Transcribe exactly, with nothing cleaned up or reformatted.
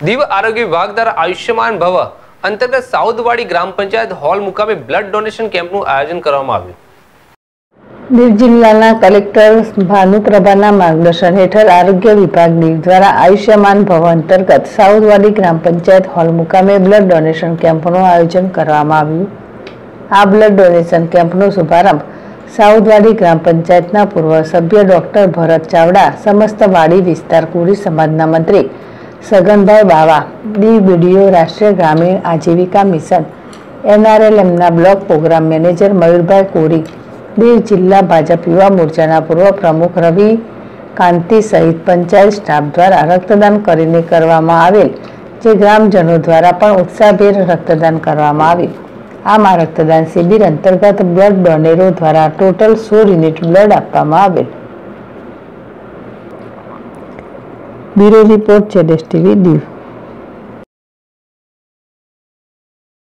દીવ આરોગ્ય વિભાગ દ્વારા આયુષ્યમાન ભવ અંતર્ગત સાઉદવાડી ગ્રામ પંચાયત હોલ મુકામે બ્લડ ડોનેશન કેમ્પનું આયોજન કરવામાં આવ્યું। દીવ જિલ્લાના કલેક્ટર ભાનુપ્રભાના માર્ગદર્શન હેઠળ આરોગ્ય વિભાગ દીવ દ્વારા આયુષ્યમાન ભવ અંતર્ગત સાઉદવાડી ગ્રામ પંચાયત હોલ મુકામે બ્લડ ડોનેશન કેમ્પનું આયોજન કરવામાં આવ્યું। આ બ્લડ ડોનેશન કેમ્પનો શુભારંભ સાઉદવાડી ગ્રામ પંચાયતના પૂર્વ સભ્ય ડોક્ટર ભરત ચાવડા, સમસ્ત વાડી વિસ્તાર કોળી સમાજના મંત્રી સગનભાઈ બાવા, દીવ બીડીઓ રાષ્ટ્રીય ગ્રામીણ આજીવિકા મિશન એનઆરએલએમના block programme manager Mayurbhai Koli, Diu જિલ્લા ભાજપ યુવા મોરચાના પૂર્વ પ્રમુખ રવિ કાંતિ સહિત પંચાયત સ્ટાફ દ્વારા રક્તદાન કરીને કરવામાં આવેલ, જે ગ્રામજનો દ્વારા પણ ઉત્સાહભેર રક્તદાન કરવામાં આવ્યું। આમાં રક્તદાન શિબિર અંતર્ગત બ્લડ ડોનેરો દ્વારા ટોટલ સોળ યુનિટ બ્લડ આપવામાં આવેલ। બ્યુરો રિપોર્ટ જેડેશ ટીવી દીવ।